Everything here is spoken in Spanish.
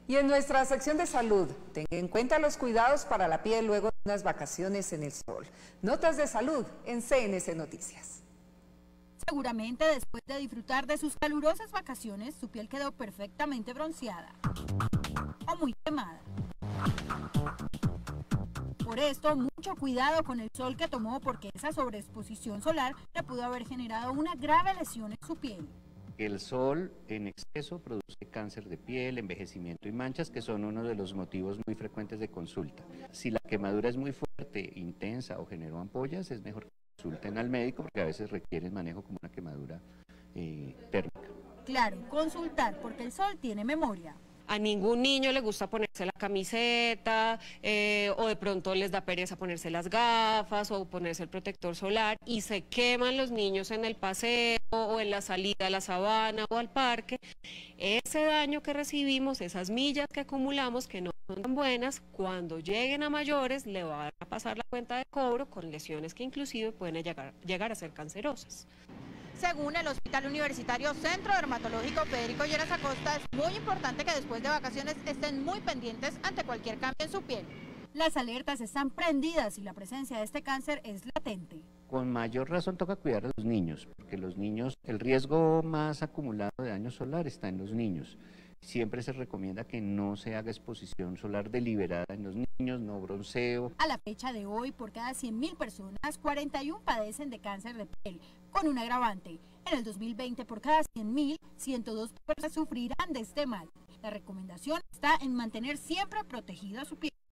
Y en nuestra sección de salud, tenga en cuenta los cuidados para la piel luego de unas vacaciones en el sol. Notas de salud en CNC Noticias. Seguramente después de disfrutar de sus calurosas vacaciones, su piel quedó perfectamente bronceada o muy quemada. Por esto, mucho cuidado con el sol que tomó, porque esa sobreexposición solar le pudo haber generado una grave lesión en su piel. El sol en exceso produce cáncer de piel, envejecimiento y manchas, que son uno de los motivos muy frecuentes de consulta. Si la quemadura es muy fuerte, intensa o generó ampollas, es mejor que consulten al médico, porque a veces requieren manejo como una quemadura térmica. Claro, consultar, porque el sol tiene memoria. A ningún niño le gusta ponerse la camiseta o de pronto les da pereza ponerse las gafas o ponerse el protector solar, y se queman los niños en el paseo o en la salida a la sabana o al parque. Ese daño que recibimos, esas millas que acumulamos que no son tan buenas, cuando lleguen a mayores le van a pasar la cuenta de cobro con lesiones que inclusive pueden llegar a ser cancerosas. Según el Hospital Universitario Centro Dermatológico Federico Lleras Acosta, es muy importante que después de vacaciones estén muy pendientes ante cualquier cambio en su piel. Las alertas están prendidas y la presencia de este cáncer es latente. Con mayor razón toca cuidar a los niños, porque los niños, el riesgo más acumulado de daño solar está en los niños. Siempre se recomienda que no se haga exposición solar deliberada en los niños, no bronceo. A la fecha de hoy, por cada 100.000 personas, 41 padecen de cáncer de piel, con un agravante. En el 2020, por cada 100.000, 102 personas sufrirán de este mal. La recomendación está en mantener siempre protegida su piel.